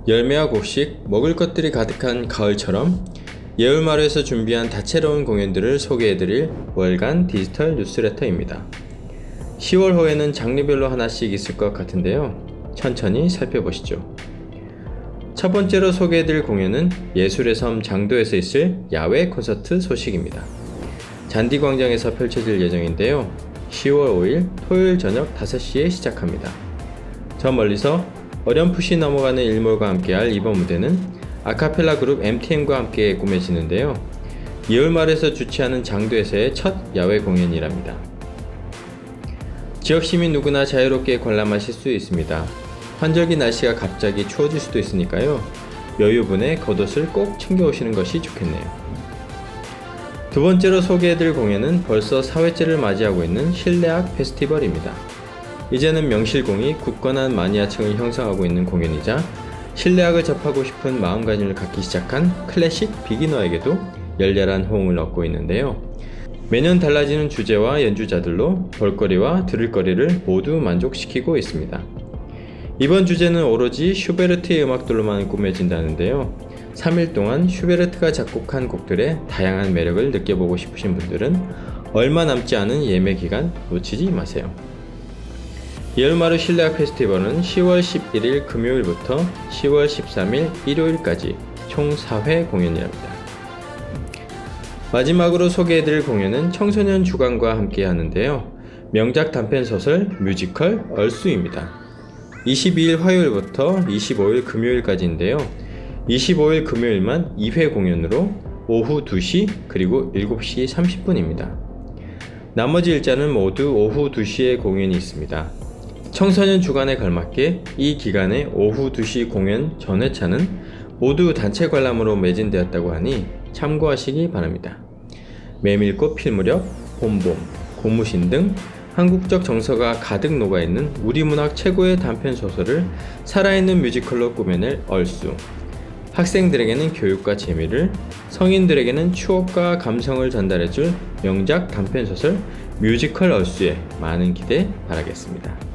열매와 곡식, 먹을 것들이 가득한 가을처럼 예울마루에서 준비한 다채로운 공연들을 소개해드릴 월간 디지털 뉴스레터입니다. 10월 호에는 장르별로 하나씩 있을 것 같은데요. 천천히 살펴보시죠. 첫 번째로 소개해드릴 공연은 예술의 섬 장도에서 있을 야외 콘서트 소식입니다. 잔디광장에서 펼쳐질 예정인데요. 10월 5일 토요일 저녁 5시에 시작합니다. 저 멀리서 어렴풋이 넘어가는 일몰과 함께할 이번 무대는 아카펠라 그룹 MTM과 함께 꾸며지는데요. 예울마루에서 주최하는 장도에서의 첫 야외 공연이랍니다. 지역 시민 누구나 자유롭게 관람하실 수 있습니다. 환절기 날씨가 갑자기 추워질 수도 있으니까요. 여유분에 겉옷을 꼭 챙겨오시는 것이 좋겠네요. 두 번째로 소개해드릴 공연은 벌써 4회째를 맞이하고 있는 실내악 페스티벌입니다. 이제는 명실공히 굳건한 마니아층을 형성하고 있는 공연이자 실내악을 접하고 싶은 마음가짐을 갖기 시작한 클래식 비기너에게도 열렬한 호응을 얻고 있는데요. 매년 달라지는 주제와 연주자들로 볼거리와 들을거리를 모두 만족시키고 있습니다. 이번 주제는 오로지 슈베르트의 음악들로만 꾸며진다는데요. 3일 동안 슈베르트가 작곡한 곡들의 다양한 매력을 느껴보고 싶으신 분들은 얼마 남지 않은 예매 기간 놓치지 마세요. 예울마루 실내악 페스티벌은 10월 11일 금요일부터 10월 13일 일요일까지 총 4회 공연이랍니다. 마지막으로 소개해드릴 공연은 청소년 주간과 함께 하는데요. 명작 단편소설 뮤지컬 얼쑤입니다. 22일 화요일부터 25일 금요일까지인데요. 25일 금요일만 2회 공연으로 오후 2시 그리고 7시 30분입니다. 나머지 일자는 모두 오후 2시에 공연이 있습니다. 청소년 주간에 걸맞게 이 기간에 오후 2시 공연 전회차는 모두 단체 관람으로 매진되었다고 하니 참고하시기 바랍니다. 메밀꽃 필 무렵, 봄봄, 고무신 등 한국적 정서가 가득 녹아있는 우리 문학 최고의 단편 소설을 살아있는 뮤지컬로 꾸며낼 얼쑤. 학생들에게는 교육과 재미를, 성인들에게는 추억과 감성을 전달해줄 명작 단편 소설 뮤지컬 얼쑤에 많은 기대 바라겠습니다.